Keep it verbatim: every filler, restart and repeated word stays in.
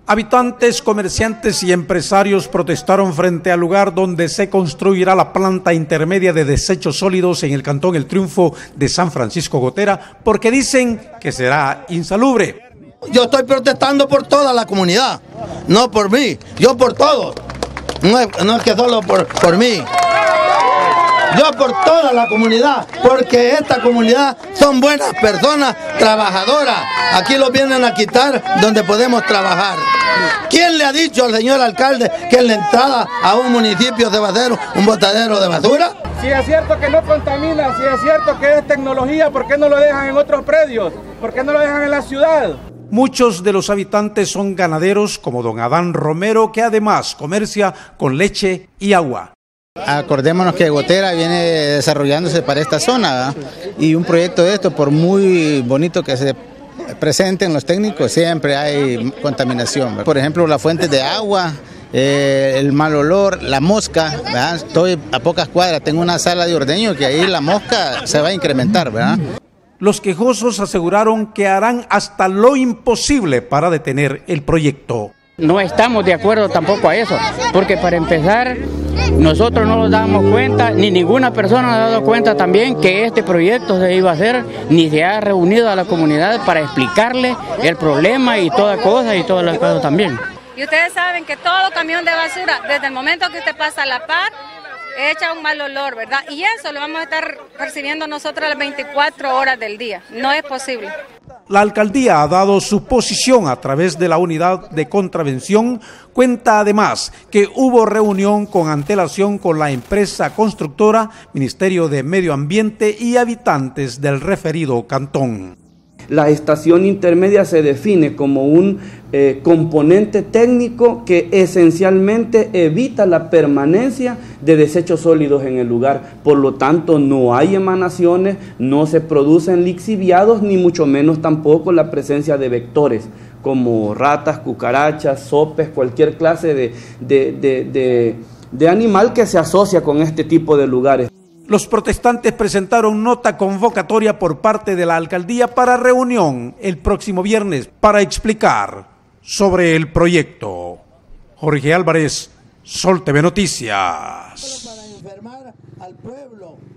Habitantes, comerciantes y empresarios protestaron frente al lugar donde se construirá la planta intermedia de desechos sólidos en el cantón El Triunfo de San Francisco Gotera, porque dicen que será insalubre. Yo estoy protestando por toda la comunidad, no por mí, yo por todos, no es, no es que solo por, por mí. Yo por toda la comunidad, porque esta comunidad son buenas personas trabajadoras. Aquí los vienen a quitar donde podemos trabajar. ¿Quién le ha dicho al señor alcalde que en la entrada a un municipio se va a hacer un botadero de basura? Si es cierto que no contamina, si es cierto que es tecnología, ¿por qué no lo dejan en otros predios? ¿Por qué no lo dejan en la ciudad? Muchos de los habitantes son ganaderos, como don Adán Romero, que además comercia con leche y agua. Acordémonos que Gotera viene desarrollándose para esta zona, ¿verdad? Y un proyecto de esto, por muy bonito que se presenten los técnicos, siempre hay contaminación, ¿verdad? Por ejemplo, las fuentes de agua, eh, el mal olor, la mosca, ¿verdad? Estoy a pocas cuadras, tengo una sala de ordeño que ahí la mosca se va a incrementar, ¿verdad? Los quejosos aseguraron que harán hasta lo imposible para detener el proyecto. No estamos de acuerdo tampoco a eso, porque para empezar, nosotros no nos damos cuenta, ni ninguna persona ha dado cuenta también que este proyecto se iba a hacer, ni se ha reunido a la comunidad para explicarle el problema y toda cosa y todas las cosas también. Y ustedes saben que todo camión de basura, desde el momento que usted pasa a la par, echa un mal olor, ¿verdad? Y eso lo vamos a estar percibiendo nosotros las veinticuatro horas del día. No es posible. La alcaldía ha dado su posición a través de la unidad de contravención. Cuenta además que hubo reunión con antelación con la empresa constructora, Ministerio de Medio Ambiente y habitantes del referido cantón. La estación intermedia se define como un eh, componente técnico que esencialmente evita la permanencia de desechos sólidos en el lugar. Por lo tanto, no hay emanaciones, no se producen lixiviados, ni mucho menos tampoco la presencia de vectores como ratas, cucarachas, sopes, cualquier clase de, de, de, de, de animal que se asocia con este tipo de lugares. Los protestantes presentaron nota convocatoria por parte de la alcaldía para reunión el próximo viernes para explicar sobre el proyecto. Jorge Álvarez, Sol T V Noticias. Para enfermar al pueblo.